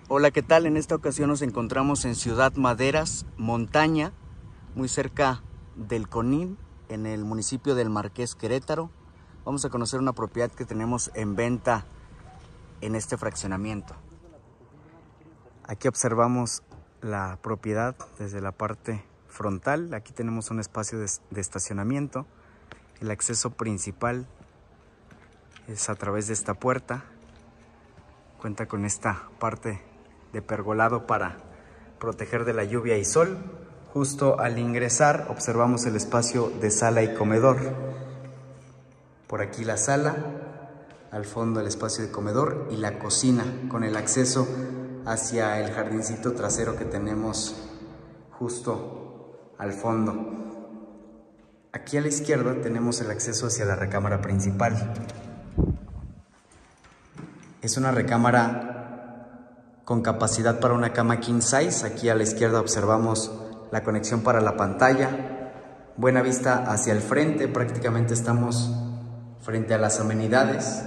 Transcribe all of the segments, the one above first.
Hola, ¿qué tal? En esta ocasión nos encontramos en Ciudad Maderas, Montaña, muy cerca del Conín, en el municipio del Marqués, Querétaro. Vamos a conocer una propiedad que tenemos en venta en este fraccionamiento. Aquí observamos la propiedad desde la parte frontal. Aquí tenemos un espacio de estacionamiento. El acceso principal es a través de esta puerta. Cuenta con esta parte de pergolado para proteger de la lluvia y sol. Justo al ingresar observamos el espacio de sala y comedor. Por aquí la sala, al fondo el espacio de comedor y la cocina con el acceso hacia el jardincito trasero que tenemos justo al fondo. Aquí a la izquierda tenemos el acceso hacia la recámara principal. Es una recámara con capacidad para una cama king size. Aquí a la izquierda observamos la conexión para la pantalla. Buena vista hacia el frente, prácticamente estamos frente a las amenidades.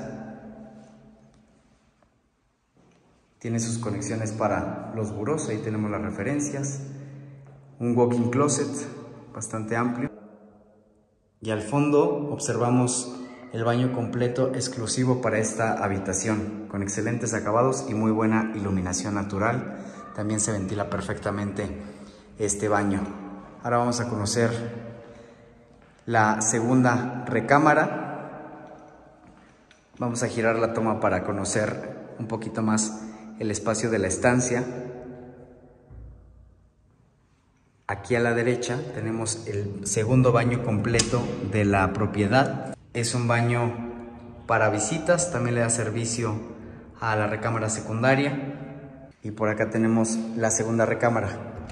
Tiene sus conexiones para los burós, ahí tenemos las referencias. Un walk-in closet bastante amplio. Y al fondo observamos el baño completo exclusivo para esta habitación, con excelentes acabados y muy buena iluminación natural. También se ventila perfectamente este baño. Ahora vamos a conocer la segunda recámara. Vamos a girar la toma para conocer un poquito más el espacio de la estancia. Aquí a la derecha tenemos el segundo baño completo de la propiedad. Es un baño para visitas, también le da servicio a la recámara secundaria. Y por acá tenemos la segunda recámara.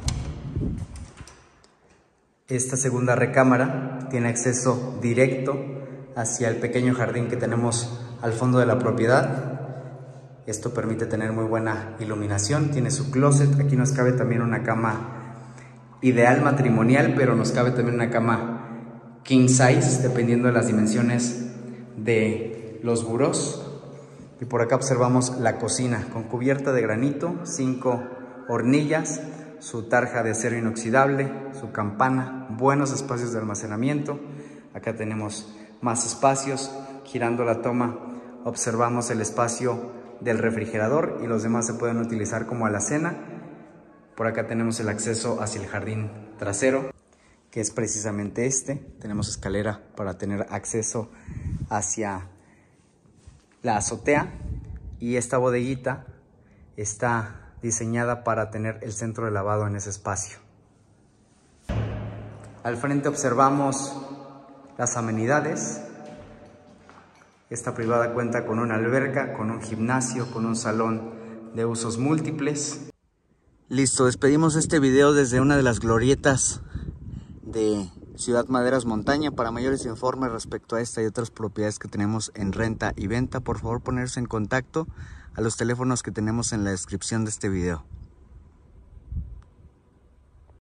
Esta segunda recámara tiene acceso directo hacia el pequeño jardín que tenemos al fondo de la propiedad. Esto permite tener muy buena iluminación. Tiene su closet. Aquí nos cabe también una cama ideal matrimonial, pero nos cabe también una cama king size, dependiendo de las dimensiones de los burós. Y por acá observamos la cocina con cubierta de granito, 5 hornillas, su tarja de acero inoxidable, su campana, buenos espacios de almacenamiento. Acá tenemos más espacios. Girando la toma observamos el espacio del refrigerador y los demás se pueden utilizar como alacena. Por acá tenemos el acceso hacia el jardín trasero, que es precisamente este. Tenemos escalera para tener acceso hacia la azotea y esta bodeguita está diseñada para tener el centro de lavado en ese espacio. Al frente observamos las amenidades. Esta privada cuenta con una alberca, con un gimnasio, con un salón de usos múltiples. Listo, despedimos este video desde una de las glorietas de Ciudad Maderas, Montaña. Para mayores informes respecto a esta y otras propiedades que tenemos en renta y venta, por favor ponerse en contacto a los teléfonos que tenemos en la descripción de este video.